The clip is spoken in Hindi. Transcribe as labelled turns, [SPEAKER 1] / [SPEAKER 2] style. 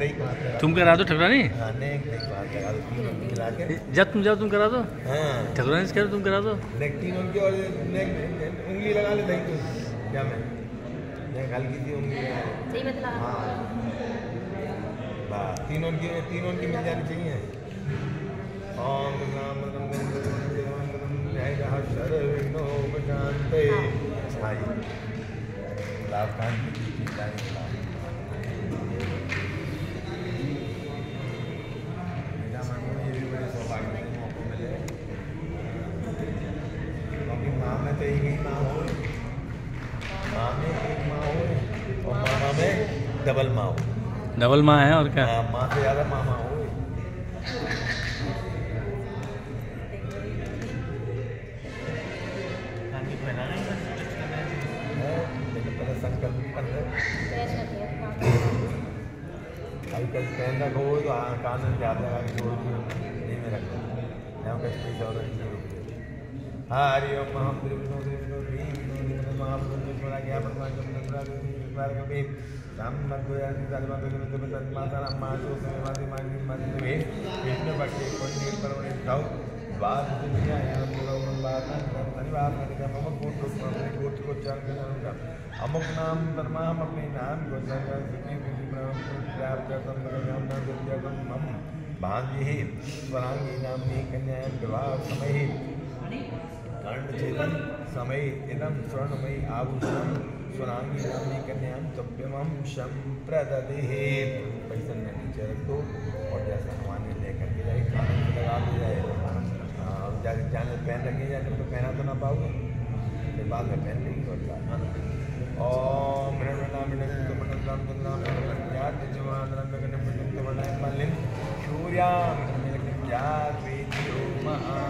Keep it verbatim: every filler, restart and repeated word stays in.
[SPEAKER 1] दही को हाथ लगा।
[SPEAKER 2] तुम करा दो ठकुरानी।
[SPEAKER 1] हाँ नेक दही को हाथ लगा दो, तीनों की मिला के।
[SPEAKER 2] जब तुम जाओ तुम करा दो।
[SPEAKER 1] हाँ
[SPEAKER 2] ठकुरानी से करो तुम करा दो।
[SPEAKER 1] नेक तीनों की और नेक उंगली लगा ले दही को। क्या मैं नेक हल्की सी उंगली लगा ले।
[SPEAKER 3] सही बतला।
[SPEAKER 1] हाँ बस तीनों की तीनों की मिल जानी चाहिए। ओम नाम नम जय रहा शरणो बजानते। हाँ जी गुलाब खान की मेरा मानो ये भी बड़े सौभाग्य से मौका मिले, क्योंकि माँ में तो एक ही माँ हो, माँ में एक माँ हो और मामा में डबल माँ हो।
[SPEAKER 2] डबल माँ है और क्या।
[SPEAKER 1] हाँ माँ से ज़्यादा मामा हो। अभी कल पहन रखो हो तो कान में हाथ लगा के छोड़ दियो, नहीं में रख दो यहाँ कल पैसा और हरि ओम महापुरुषो देवो ह्रीं महापुरुषो ज्ञा भगवान का मंत्र द्वार का वेद राम भगवान सर्व भगवत भगवत माता राम मातो सेवादि मानि मंत्र वे विष्णु भक्ति कोई नहीं परमणि थाउ बात दुनिया यहाँ पूरा उन बात धन्यवाद करके मम गोत्र को अपने गोत्र को चार करूँगा अमुक नाम धर्मा हम अपने नाम को चार सुखी विधि प्राप्त करतम नगरम नाम विद्यातम मम भांजी स्वरांगी नामनी कन्यायं विवाह समय कर्ण चेतन समय इदम स्वर्णमयी आभूषणम स्वरांगी नामनी कन्यां तप्यमं संप्रदधे। पैसा में नीचे रख दो और जैसा सामान लेकर के जाए खाने में लगा दी जाए। जाके जाने पहन रखिए जाने तो पहना तो ना पाओगे, फिर बाद में पहन लेंगे और क्या। ओम नाम नाम नाम याद जवान रंग गण पुण्य बनाए मलिन सूर्याम क्या वेद्यो महा